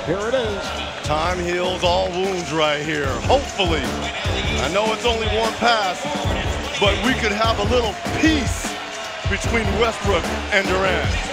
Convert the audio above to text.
Here it is. Time heals all wounds right here. Hopefully. I know it's only one pass, but we could have a little peace between Westbrook and Durant.